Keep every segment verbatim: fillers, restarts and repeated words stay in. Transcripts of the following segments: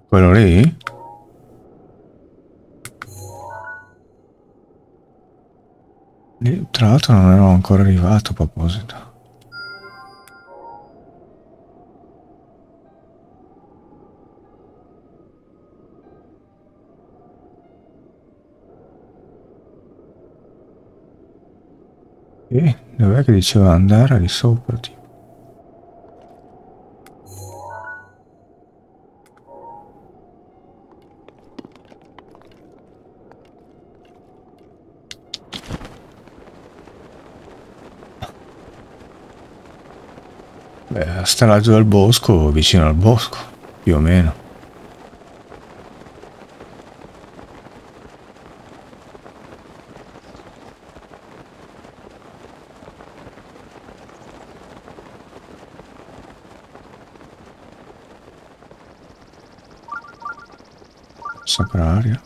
Quello lì? Lì, tra l'altro non ero ancora arrivato a proposito. E dov'è che diceva andare lì sopra, tipo? Beh, stellaggio del bosco, vicino al bosco, più o meno. Sacrario.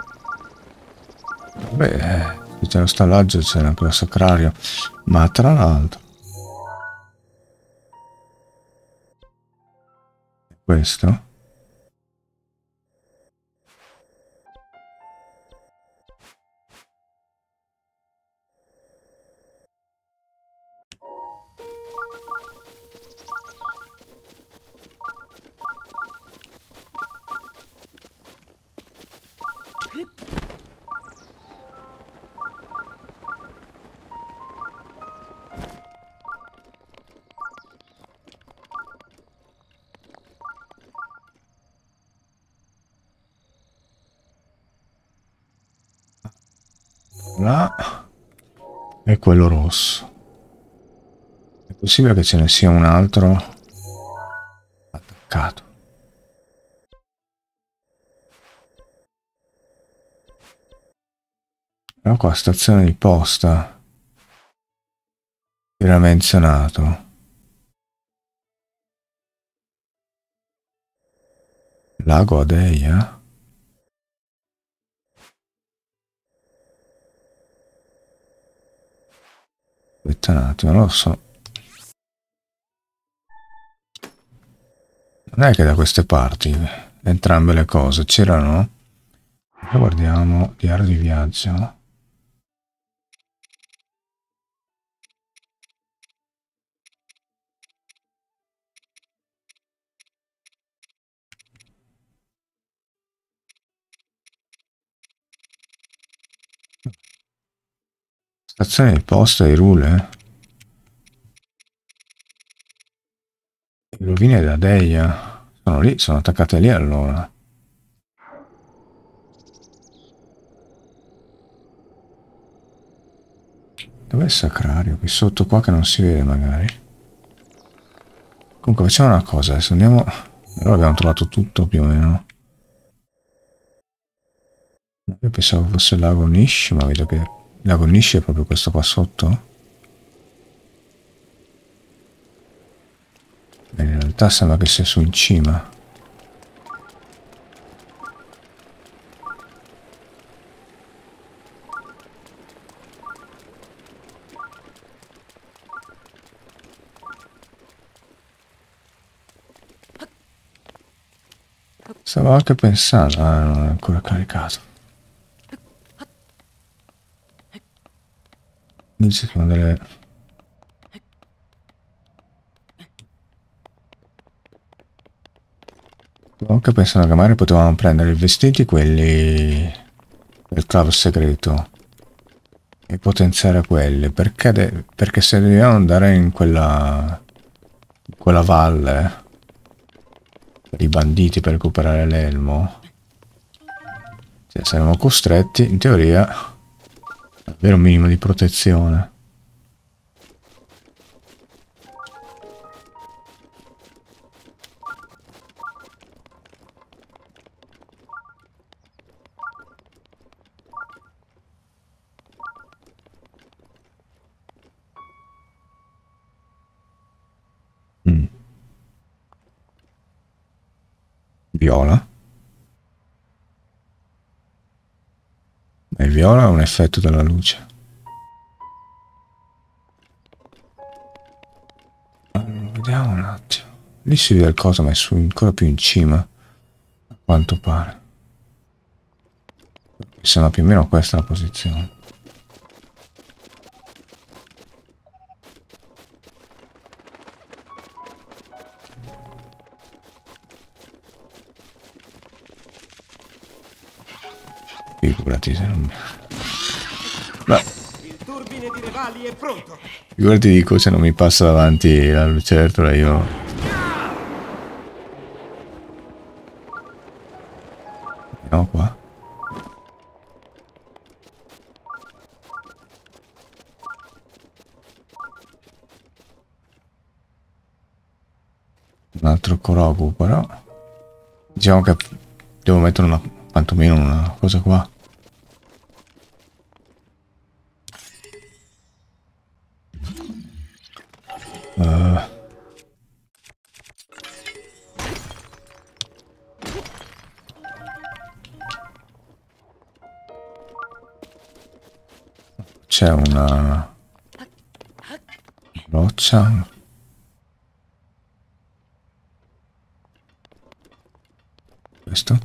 Beh, se c'è lo stallaggio c'è anche lo sacrario. Ma tra l'altro, questo? Là e quello rosso. È possibile che ce ne sia un altro attaccato. Però qua stazione di posta era menzionato. Lago Adeia? Aspetta un attimo, non lo so. Non è che da queste parti entrambe le cose c'erano? Guardiamo diario di viaggio. Stazione di posta di Rule. Le rovine da Deia. Sono lì, sono attaccate lì allora. Dov'è il sacrario? Qui sotto qua che non si vede magari. Comunque facciamo una cosa, adesso andiamo... Allora abbiamo trovato tutto più o meno. Io pensavo fosse il lago Nish, ma vedo che il lago Nish è proprio questo qua sotto. E in realtà sembra che sia su in cima. Stavo anche pensando, ah, non è ancora caricato. Dice che delle... Stavo anche pensando che magari potevamo prendere i vestiti, quelli del club segreto, e potenziare quelli. Perché, de... Perché se dobbiamo andare in quella, in quella valle per i banditi per recuperare l'elmo, cioè, saremo costretti, in teoria, ad avere un minimo di protezione. Mm. Viola? Ma il viola è un effetto della luce. Allora, vediamo un attimo. Lì si vede il coso, ma è su, ancora più in cima. quanto pare. Mi sembra più o meno questa la posizione. Figurati se non mi... Beh. Il turbine di Revali è pronto. Figurati, dico, se non mi passa davanti la lucertola io... Andiamo qua. Un altro Korogu, però... Diciamo che devo mettere una... quantomeno una cosa qua. Uh. C'è una roccia. Questo?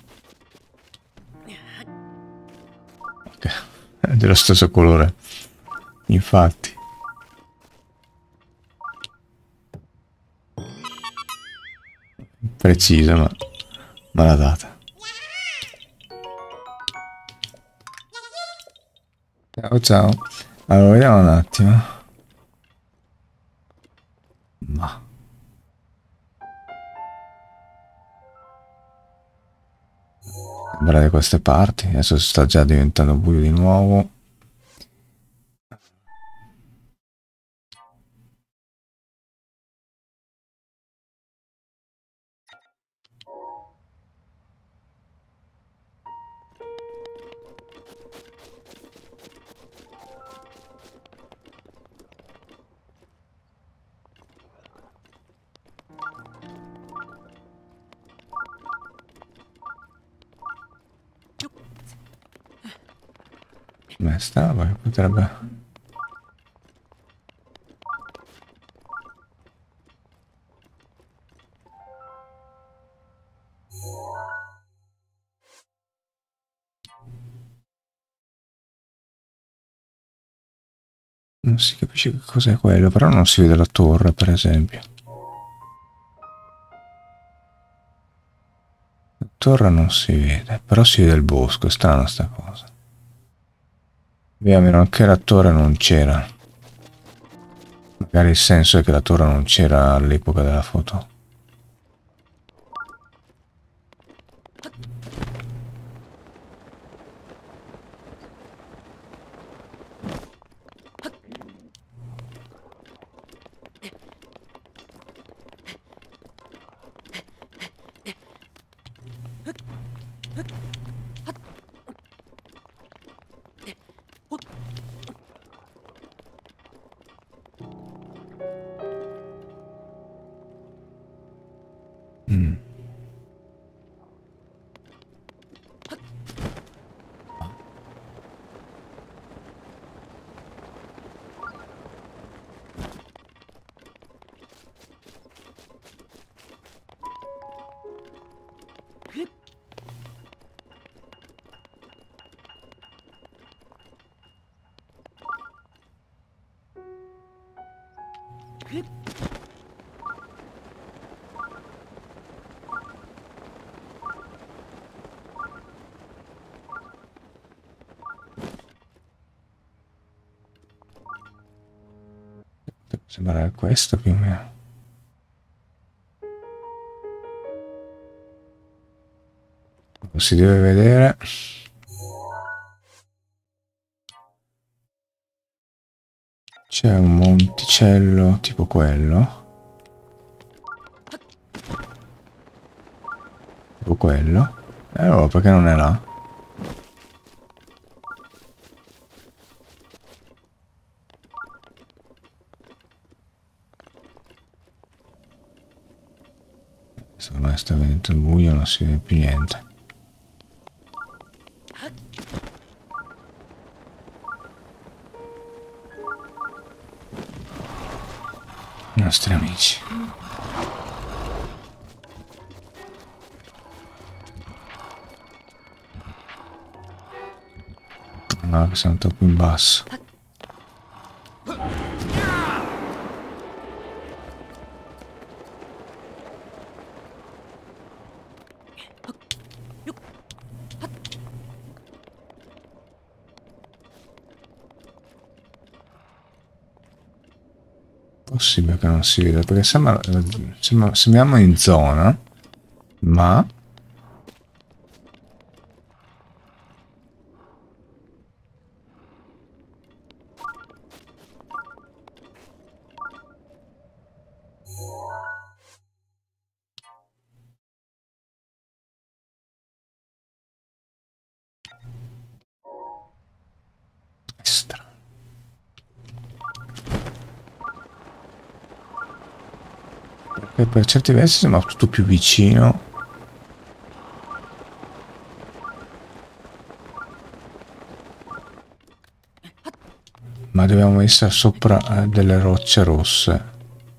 Ok, è dello stesso colore. Infatti. Precisa, ma maladata. Ciao ciao. Allora vediamo un attimo. Ma sembra di queste parti. Adesso sta già diventando buio di nuovo. Come stava? Potrebbe... Non si capisce che cos'è quello, però non si vede la torre, per esempio. La torre non si vede, però si vede il bosco, è strana sta cosa. Via, a meno che la torre non c'era. Magari il senso è che la torre non c'era all'epoca della foto. Mm. Sembra questo più o meno. Lo si deve vedere. C'è un monticello tipo quello. Tipo quello. E allora perché non è là? Secondo me sta venendo il buio, non si vede più niente. I nostri amici. No, che siamo troppo in basso. Possibile che non si veda, perché sembra, sembra sembriamo in zona, ma è strano. Perché per certi versi sembra tutto più vicino. Ma dobbiamo essere sopra eh, delle rocce rosse.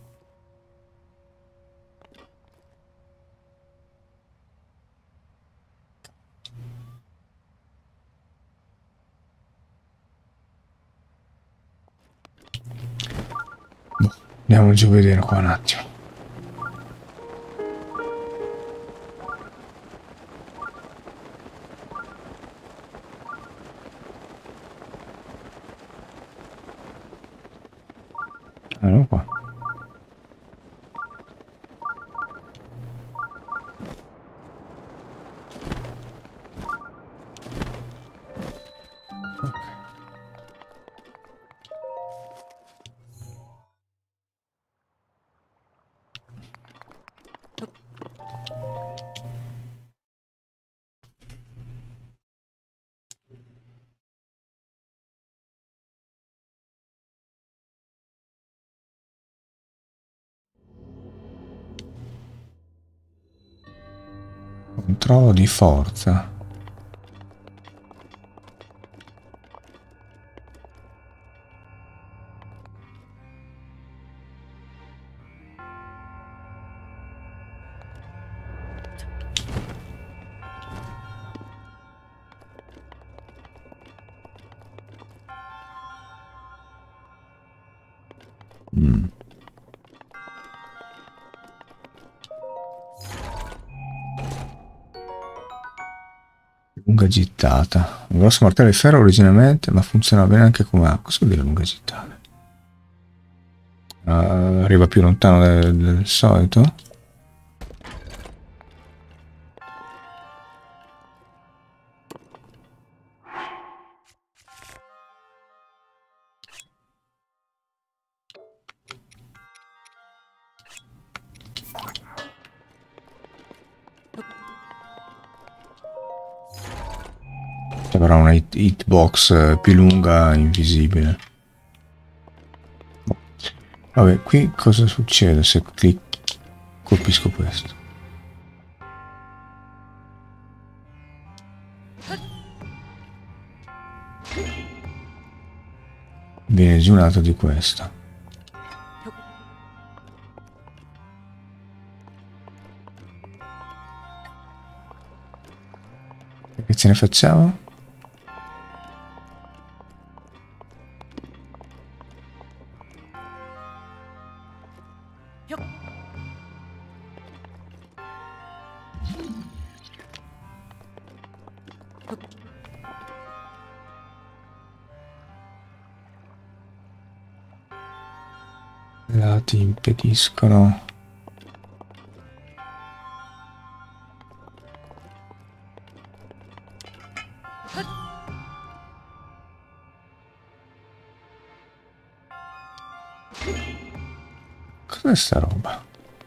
Boh, andiamo giù a vedere qua un attimo. Allora qua. Controllo di forza. Mm. Lunga gittata. Un grosso martello di ferro originalmente, ma funziona bene anche come acqua. Cosa vuol dire lunga gittata? Uh, arriva più lontano del, del solito. Avrà una hit hitbox più lunga, invisibile. Vabbè, qui cosa succede se clic colpisco questo? Viene giù un altro di questo. Che ce ne facciamo? Lati impediscono. Cos'è sta roba?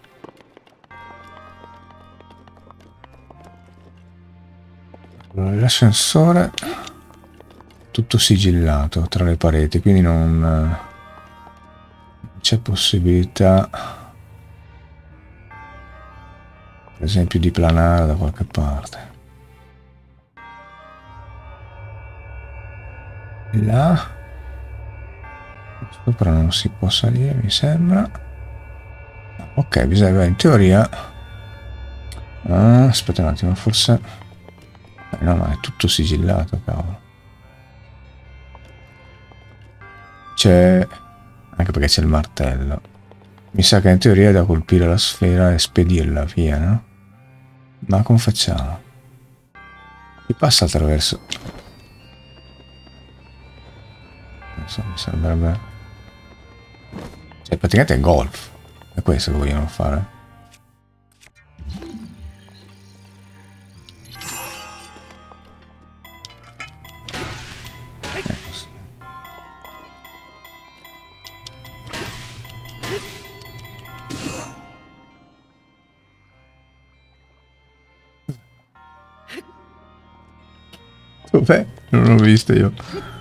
L'ascensore tutto sigillato tra le pareti, quindi non c'è possibilità, per esempio, di planare da qualche parte. Là sopra non si può salire, mi sembra. Ok, bisogna, in teoria, ah, aspetta un attimo, forse eh, no, no, è tutto sigillato, cavolo. c'è... Anche perché c'è il martello. Mi sa che in teoria è da colpire la sfera e spedirla via, no? Ma come facciamo? Chi passa attraverso... Non so, mi sembrerebbe... Cioè, praticamente è golf. È questo che vogliono fare. Dov'è? Non l'ho visto io.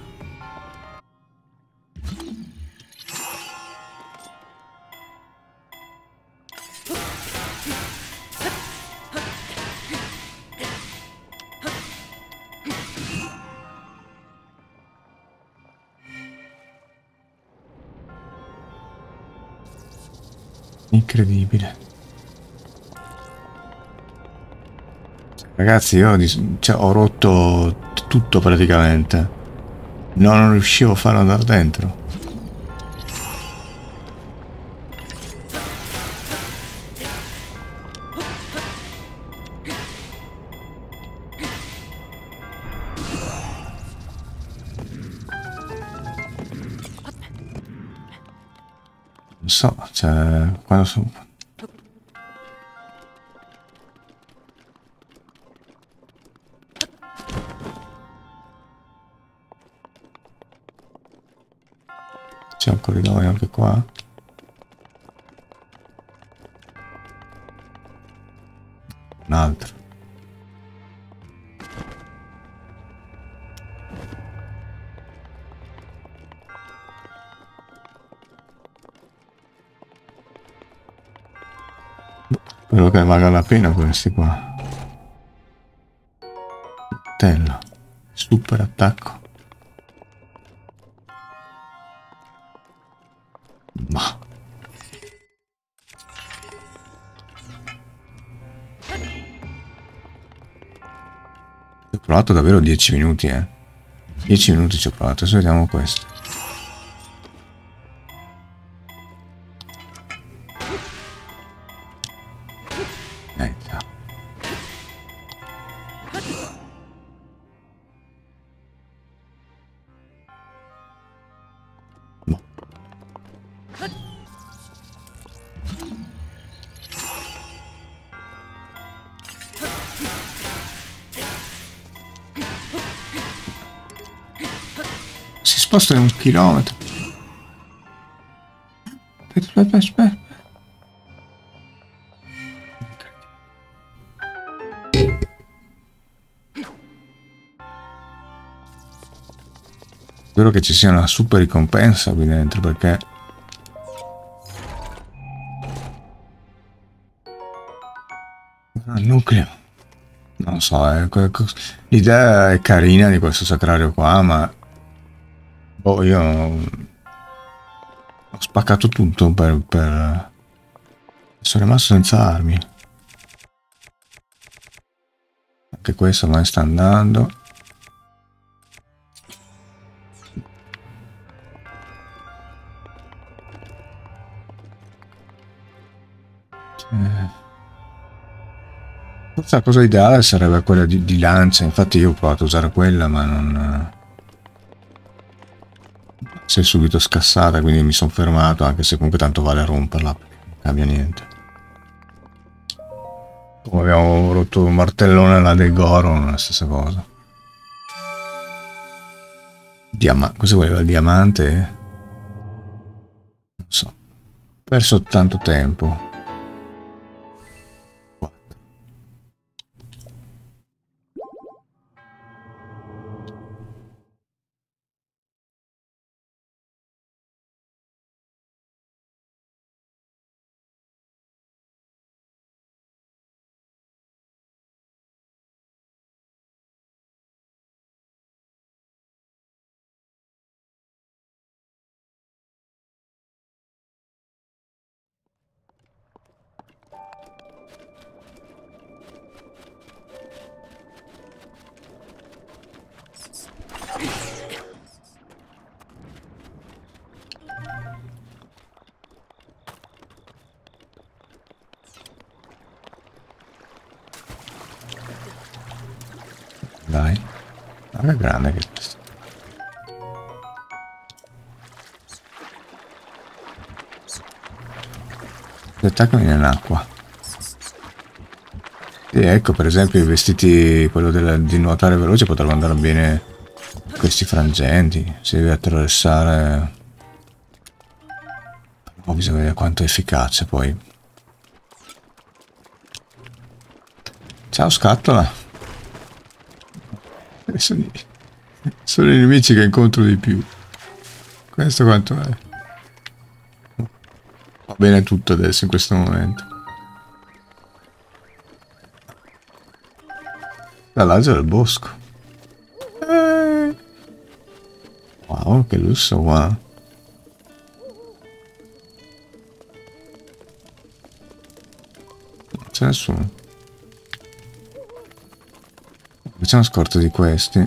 Incredibile. Ragazzi, io dis- cioè, ho rotto tutto praticamente. No, non riuscivo a farlo andare dentro. Non so, cioè, quando sono... C'è un corridoio anche qua. Un altro. Spero che valga la pena questi qua. Martello. Super attacco. Ma... Ho provato davvero dieci minuti, eh. dieci minuti ci ho provato, adesso vediamo questo. Eh, già. Boh. Si sposta di un chilometro. Aspetta, aspetta, aspetta. Spero che ci sia una super ricompensa qui dentro, perché... Il nucleo. Non so, eh, l'idea è carina di questo sacrario qua, ma... Boh, io... Ho spaccato tutto per... per... Sono rimasto senza armi. Anche questo ormai sta andando. Forse la cosa ideale sarebbe quella di, di lancia, infatti io ho provato a usare quella ma non... Si è subito scassata, quindi mi sono fermato, anche se comunque tanto vale romperla, non cambia niente. Come abbiamo rotto un martellone là del Goron, la stessa cosa. Diama- cosa voleva il diamante? Non so. Ho perso tanto tempo. Ma che grande che è questo. Attaccami nell'acqua. E ecco, per esempio, i vestiti, quello del, di nuotare veloce potrebbero andare bene questi frangenti. Si deve attraversare. Oh, bisogna vedere quanto è efficace poi. Ciao scatola. Sono, sono i nemici che incontro di più. Questo quanto è? Va bene tutto adesso in questo momento. Dall'alto del bosco. Eh. Wow, che lusso qua. Non c'è nessuno. Facciamo scorta di questi.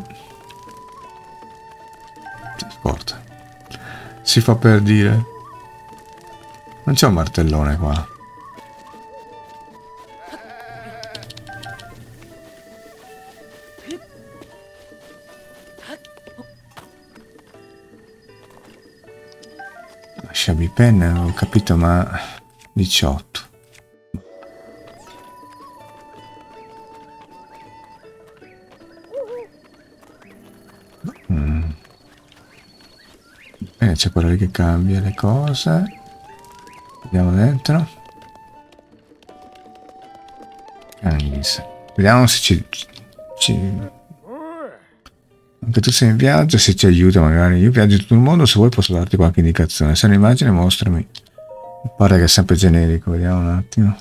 Scorta. Si fa per dire. Non c'è un martellone qua. Lasciami penna, ho capito, ma diciotto. Mm. Bene, c'è quello lì che cambia le cose. Andiamo dentro. Anche vediamo se ci, ci... Anche tu sei in viaggio, se ci aiuta magari. Io viaggio in tutto il mondo, se vuoi posso darti qualche indicazione. Se è un'immagine mostrami. Mi pare che è sempre generico, vediamo un attimo.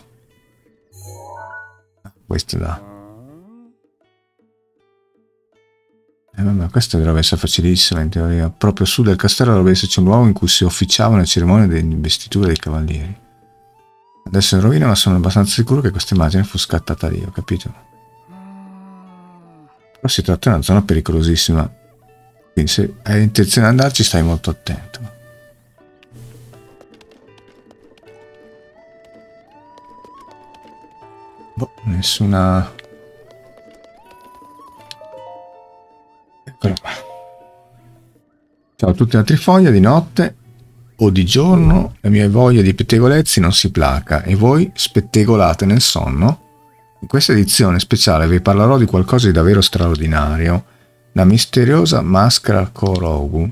Questo da. Eh, vabbè, questo dovrebbe essere facilissimo in teoria. Proprio su del castello dovrebbe esserci un luogo in cui si officiava una cerimonia di investitura dei cavalieri. Adesso è in rovina, ma sono abbastanza sicuro che questa immagine fu scattata lì, ho capito? Però si tratta di una zona pericolosissima. Quindi se hai intenzione di andarci stai molto attento. Boh, nessuna... Eccolo qua. Ciao a tutti, altri foglia di notte o di giorno, la mia voglia di pettegolezzi non si placa e voi spettegolate nel sonno. In questa edizione speciale vi parlerò di qualcosa di davvero straordinario, la misteriosa maschera Korogu.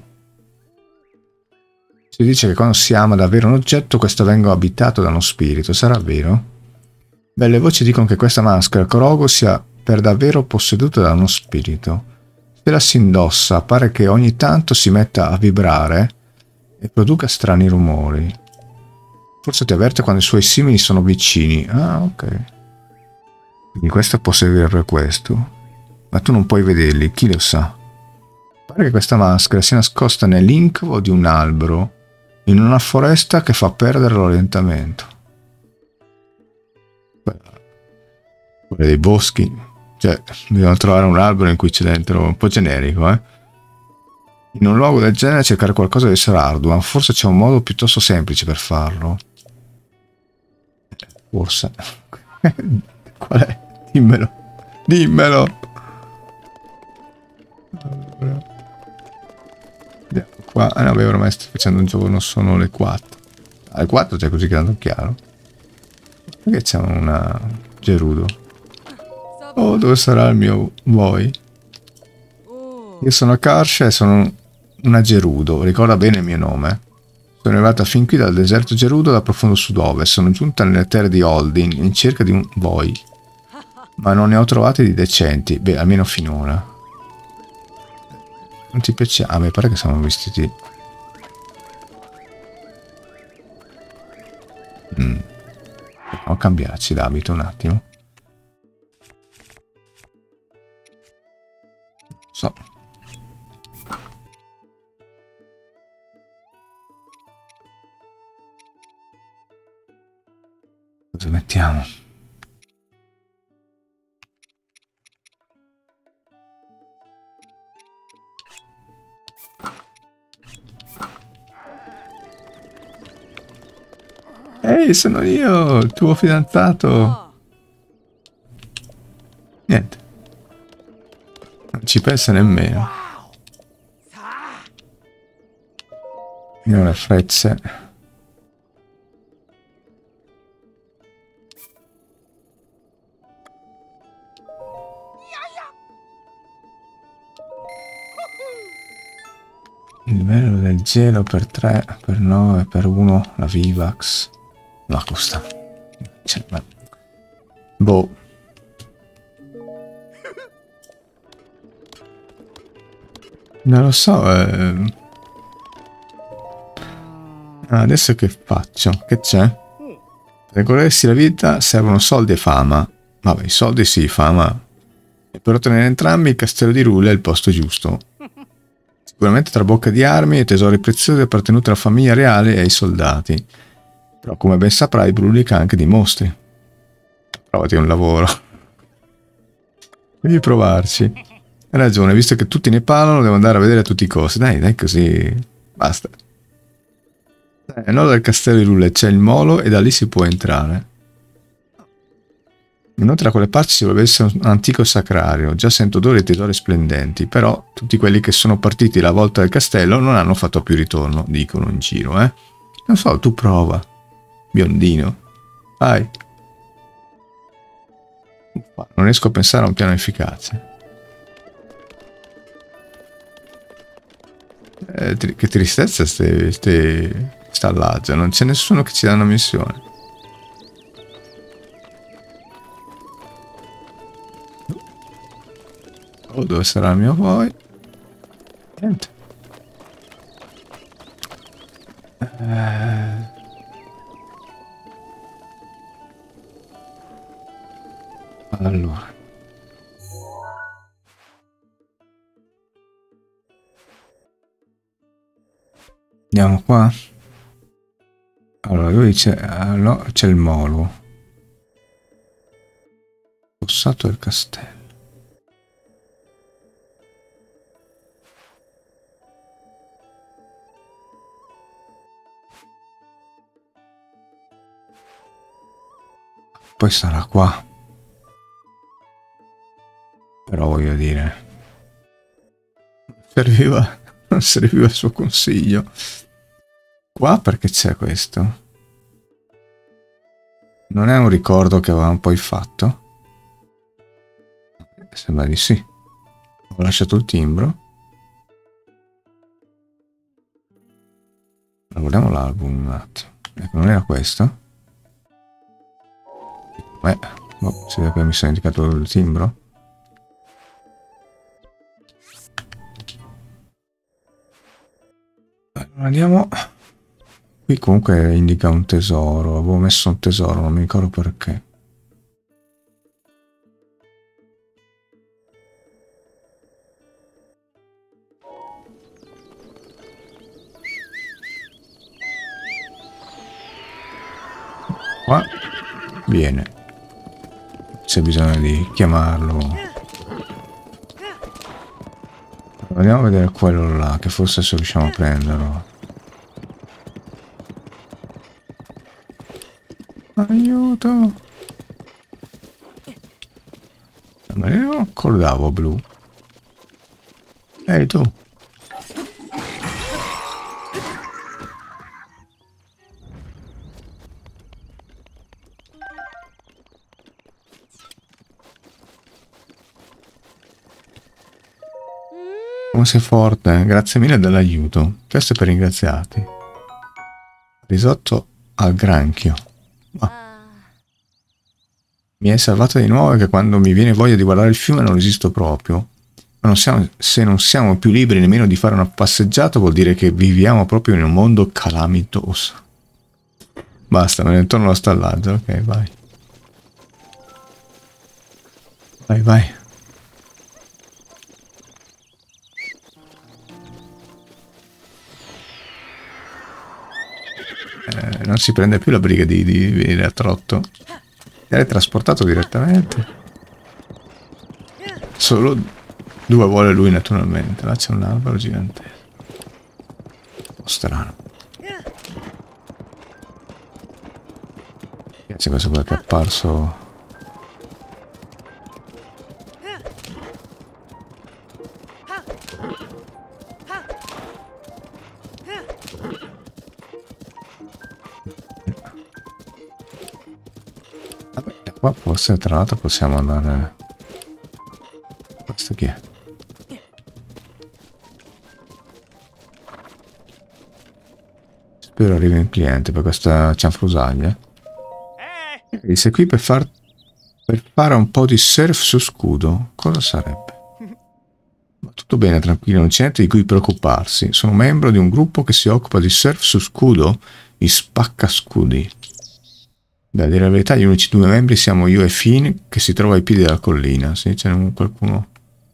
Si dice che quando si ama davvero un oggetto, questo venga abitato da uno spirito, sarà vero? Beh, le voci dicono che questa maschera Korogu sia per davvero posseduta da uno spirito. Se la si indossa, pare che ogni tanto si metta a vibrare e produca strani rumori. Forse ti avverte quando i suoi simili sono vicini. Ah, ok. Quindi questo può servire per questo. Ma tu non puoi vederli, chi lo sa? Pare che questa maschera sia nascosta nell'incubo di un albero, in una foresta che fa perdere l'orientamento. Quelle dei boschi. Cioè, dobbiamo trovare un albero in cui c'è dentro, un po' generico, eh? In un luogo del genere cercare qualcosa deve essere arduo, ma forse c'è un modo piuttosto semplice per farlo. Forse. Qual è? Dimmelo. Dimmelo. Allora. Andiamo qua. Ah no, beh, ormai sto facendo un giorno, sono le quattro. Alle quattro c'è così tanto chiaro. Perché c'è una Gerudo? Oh, dove sarà il mio vuoi? Io sono Karsha e sono una Gerudo. Ricorda bene il mio nome. Sono arrivata fin qui dal deserto Gerudo da profondo sud-ovest. Sono giunta nelle terre di Holding in cerca di un voi. Ma non ne ho trovati di decenti. Beh, almeno finora. Non ti piace? Ah, mi pare che siamo vestiti... Mm. Dobbiamo cambiarci d'abito un attimo. So. Cosa mettiamo? Ehi, sono io, il tuo fidanzato. Niente. Non ci pensa nemmeno. Io le frezze. Il livello del gelo per tre, per nove, per uno, la Vivax. No, costa. Cioè, ma... Boh. Non lo so. Eh... Adesso che faccio? Che c'è? Per godersi la vita servono soldi e fama. Vabbè, i soldi sì, fama. E per ottenere entrambi il castello di Rule è il posto giusto. Sicuramente tra bocca di armi e tesori preziosi appartenuti alla famiglia reale e ai soldati. Però come ben saprai brulica anche di mostri. Provati un lavoro. Devi provarci. Hai ragione, visto che tutti ne parlano devo andare a vedere a tutti i costi. Dai, dai così. Basta. Dai, nord del castello di Rule c'è il molo e da lì si può entrare. Inoltre da quelle parti ci dovrebbe essere un antico sacrario. Già sento odori e tesori splendenti. Però tutti quelli che sono partiti la volta del castello non hanno fatto più ritorno. Dicono in giro, eh. Non so, tu prova. Biondino. Vai. Non riesco a pensare a un piano efficace. Eh, tri che tristezza ste, ste stallaggia. Non c'è nessuno che ci dà una missione. Oh, dove sarà il mio poi? Niente. Eh... Allora. Andiamo qua. Allora, lui c'è allora, c'è il molo. Fossato del castello. Poi sarà qua. Però voglio dire, serviva, non serviva il suo consiglio. Qua perché c'è questo? Non è un ricordo che avevamo poi fatto? Sembra di sì. Ho lasciato il timbro. Guardiamo l'album un attimo. Ecco, non era questo? Beh, oh, si vede che mi sono indicato il timbro. Allora, andiamo. Qui comunque indica un tesoro. Avevo messo un tesoro, non mi ricordo perché. Qua viene. C'è bisogno di chiamarlo. Andiamo a vedere quello là, che forse se riusciamo a prenderlo. Aiuto! Ma io non accordavo blu. Ehi tu! Come sei forte, grazie mille dell'aiuto. Questo è per ringraziarti. Risotto al granchio. Oh. Mi hai salvato di nuovo, che quando mi viene voglia di guardare il fiume non resisto proprio. Ma non siamo, se non siamo più liberi nemmeno di fare una passeggiata, vuol dire che viviamo proprio in un mondo calamitoso. Basta, me ne torno allo stallaggio. Ok, vai. Vai, vai. Eh, non si prende più la briga di, di venire a trotto. Viene trasportato direttamente. Solo due vuole lui naturalmente. Là c'è un albero gigantesco. Un po' strano. Mi piace questo qua che è apparso. Vabbè, qua forse tra l'altro possiamo andare... Questo chi è? Spero arrivi un cliente per questa cianfrusaglia. E sei qui per far... per fare un po' di surf su scudo. Cosa sarebbe? Ma tutto bene, tranquillo, non c'è niente di cui preoccuparsi. Sono membro di un gruppo che si occupa di surf su scudo, i spaccascudi. Beh, a dire la verità, gli unici due membri siamo io e Finn, che si trova ai piedi della collina. Sì, c'è qualcuno...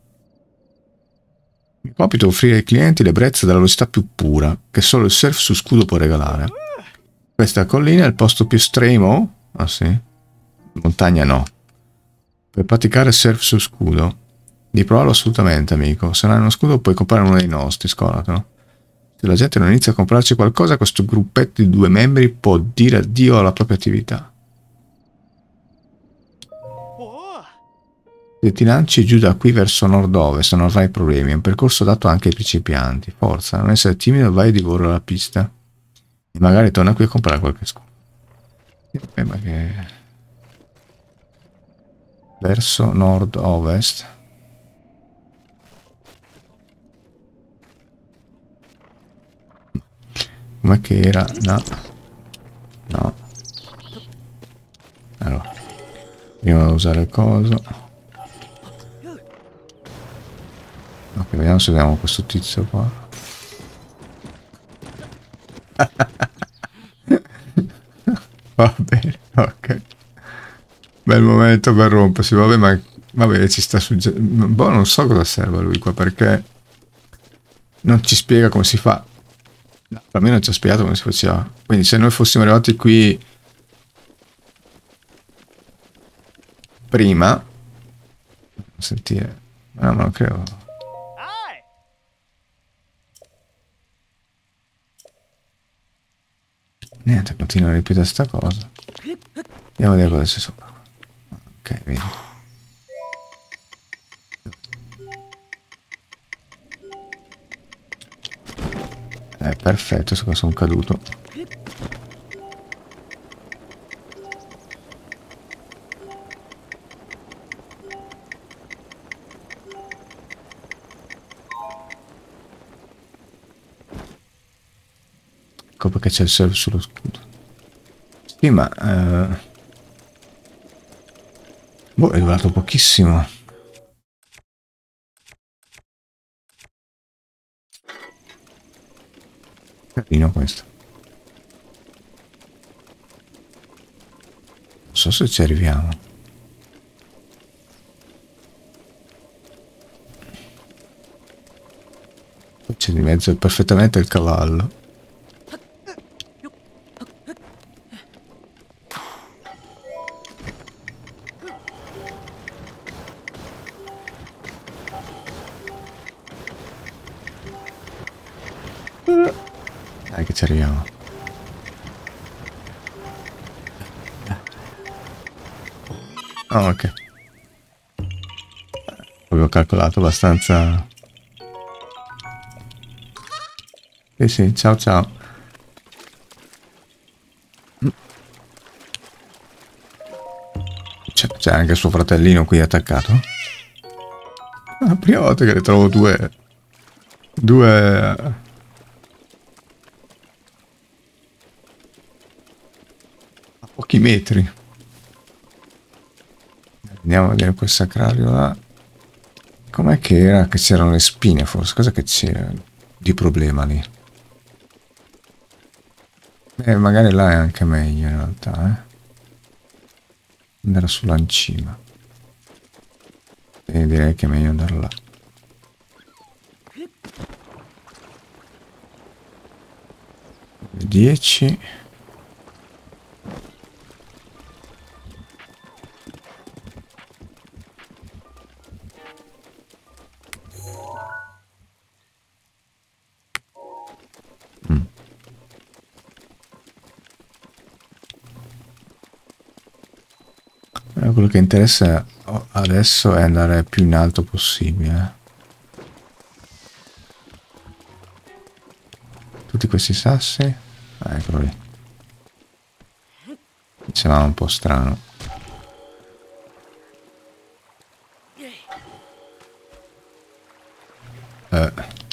Il compito è offrire ai clienti l'ebbrezza della velocità più pura, che solo il surf su scudo può regalare. Questa collina è il posto più estremo? Ah sì? Montagna no. Per praticare surf su scudo. Di provarlo assolutamente, amico. Se non hai uno scudo puoi comprare uno dei nostri, scordatelo. Se la gente non inizia a comprarci qualcosa, questo gruppetto di due membri può dire addio alla propria attività. Se ti lanci giù da qui verso nord-ovest non avrai problemi, è un percorso adatto anche ai principianti. Forza, non essere timido, vai di volo alla pista. E magari torna qui a comprare qualche scudo. Eh, ma che... Verso nord-ovest. Com'è che era? No. No. Allora. Prima devo usare il coso. Ok, vediamo se vediamo questo tizio qua. Va bene, ok. Bel momento per rompersi, vabbè, ma vabbè, ci sta succedendo. Boh, non so cosa serve a lui qua, perché non ci spiega come si fa. No, per me non ci ha spiegato come si faceva. Quindi se noi fossimo arrivati qui prima, sentire, no, ma non credo. Niente, continua a ripetere sta cosa. Andiamo a vedere cosa c'è sopra. Ok, vedi. Eh, perfetto, sono caduto. Ecco perché c'è il surf sullo scudo. Sì, ma... Eh... Boh, è durato pochissimo. Carino questo. Non so se ci arriviamo. C'è di mezzo perfettamente il cavallo. Dai che ci arriviamo. Oh, ok. Avevo calcolato abbastanza. Sì, sì, ciao ciao. C'è anche suo fratellino qui attaccato. La prima volta che ne trovo due. Due. Pochi metri. Andiamo a vedere quel sacrario là. Com'è che era? Che c'erano le spine forse? Cosa che c'era di problema lì? Eh, magari là è anche meglio in realtà, eh. Andare sulla in cima. E direi che è meglio andare là. dieci. Quello che interessa adesso è andare più in alto possibile. tutti questi sassi. Ah, eccolo lì. Mi sembrava un po' strano. Eh.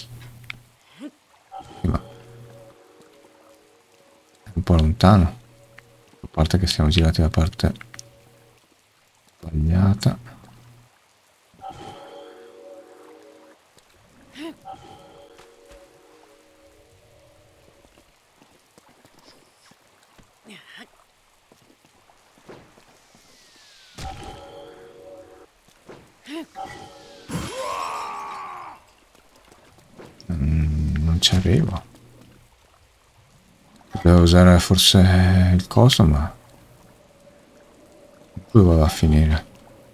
Sì, ma è un po' lontano. A parte che siamo girati la parte sbagliata. Mm, non ci arrivo. Devo usare forse il coso, ma dove va a finire?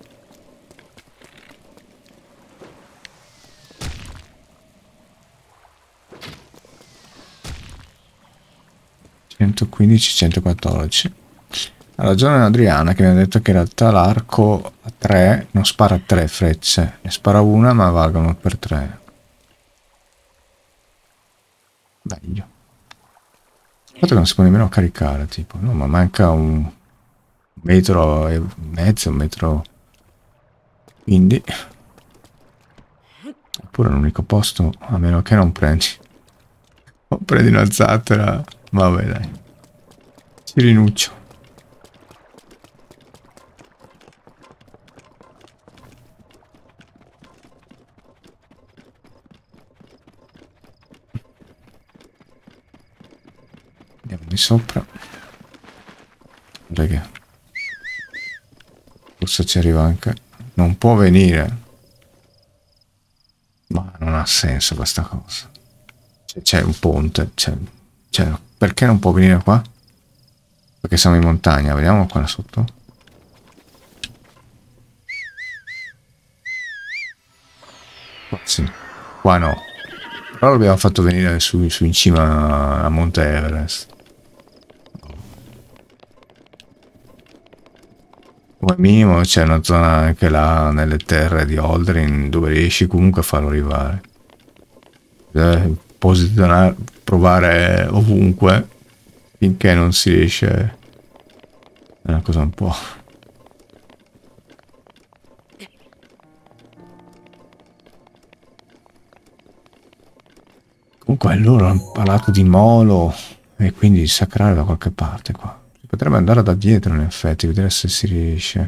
centoquindici centoquattordici. Ha ragione Adriana che mi ha detto che in realtà l'arco a tre non spara tre frecce, ne spara una ma valgono per tre. Meglio. Fatto che non si può nemmeno caricare, tipo, no, ma manca un metro e mezzo, un metro. Quindi, oppure l'unico posto, a meno che non prendi. O prendi una zattera, vabbè dai. Ci rinuncio. Andiamo di sopra. Perché forse ci arriva anche. Non può venire. Ma non ha senso questa cosa. C'è un ponte. C'è, perché non può venire qua? Perché siamo in montagna. Vediamo qua sotto. Qua sì. Qua no. Però l'abbiamo fatto venire su, su in cima a Monte Everest. Come minimo c'è una zona anche là nelle terre di Aldrin dove riesci comunque a farlo arrivare. Eh, posizionare, provare ovunque finché non si riesce. È una cosa un po'. Comunque loro hanno parlato di molo e quindi di sacrare da qualche parte qua. Si potrebbe andare da dietro in effetti, vedere se si riesce.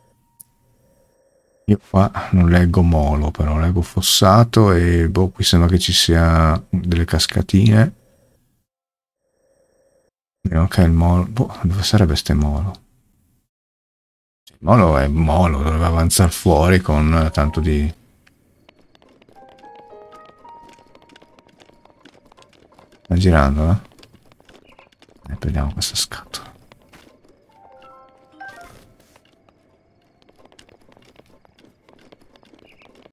Io qua non leggo molo, però leggo fossato e boh, qui sembra che ci sia delle cascatine. E ok, il molo. Boh, dove sarebbe ste molo? Il molo è molo, doveva avanzare fuori con tanto di. Sta girando, eh? E prendiamo questa scatola.